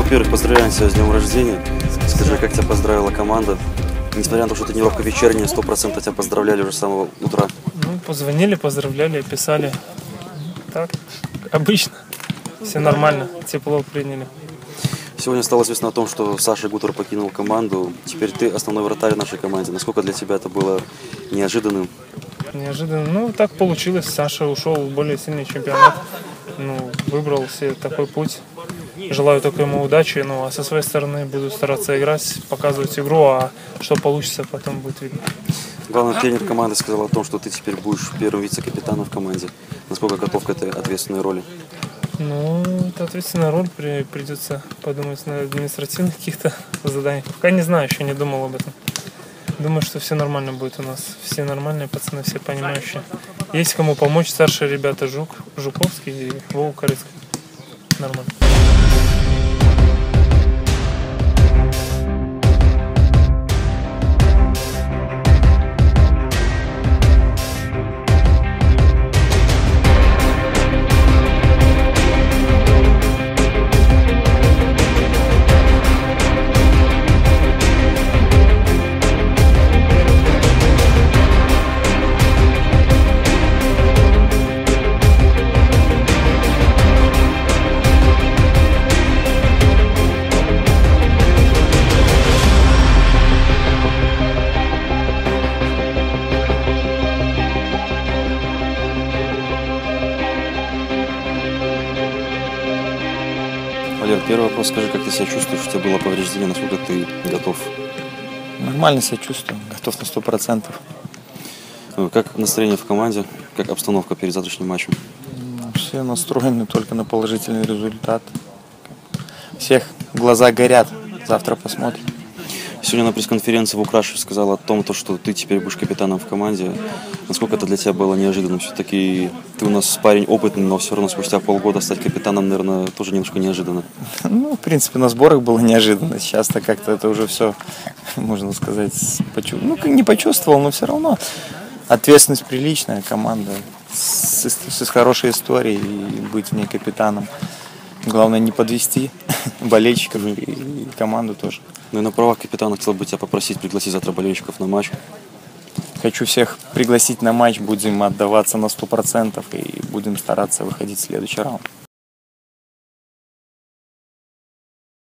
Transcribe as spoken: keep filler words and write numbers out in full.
Во-первых, поздравляем тебя с днем рождения. Скажи, как тебя поздравила команда? Несмотря на то, что тренировка вечерняя, сто процентов тебя поздравляли уже с самого утра. Ну, позвонили, поздравляли, писали. Так, обычно. Все нормально, тепло приняли. Сегодня стало известно о том, что Саша Гутер покинул команду. Теперь ты основной вратарь нашей команде. Насколько для тебя это было неожиданным? Неожиданно. Ну, так получилось. Саша ушел в более сильный чемпионат. Ну, выбрал себе такой путь. Желаю только ему удачи. Ну, а со своей стороны буду стараться играть, показывать игру, а что получится, потом будет видно. Главный тренер команды сказал о том, что ты теперь будешь первым вице-капитаном в команде. Насколько готов к этой ответственной роли? Ну, это ответственная роль, при, придется подумать на административных каких-то заданиях. Пока не знаю, еще не думал об этом. Думаю, что все нормально будет у нас. Все нормальные пацаны, все понимающие. Есть кому помочь, старшие ребята Жук, Жуковский и Вова Корецкий. Нормально. Валер, первый вопрос, скажи, как ты себя чувствуешь, у тебя было повреждение, насколько ты готов? Нормально себя чувствую, готов на сто процентов. Как настроение в команде, как обстановка перед завтрашним матчем? Все настроены только на положительный результат. Всех глаза горят, завтра посмотрим. Сегодня на пресс-конференции в Украше сказал о том, что ты теперь будешь капитаном в команде. Насколько это для тебя было неожиданно? Все-таки ты у нас парень опытный, но все равно спустя полгода стать капитаном, наверное, тоже немножко неожиданно. Ну, в принципе, на сборах было неожиданно. Сейчас-то как-то это уже все, можно сказать, почувствовал. Ну, не почувствовал, но все равно ответственность приличная, команда с, с, с хорошей историей, и быть в ней капитаном. Главное не подвести болельщиков и, и команду тоже. Ну и на правах капитана хотел бы тебя попросить пригласить завтра болельщиков на матч. Хочу всех пригласить на матч, будем отдаваться на сто процентов и будем стараться выходить в следующий раунд.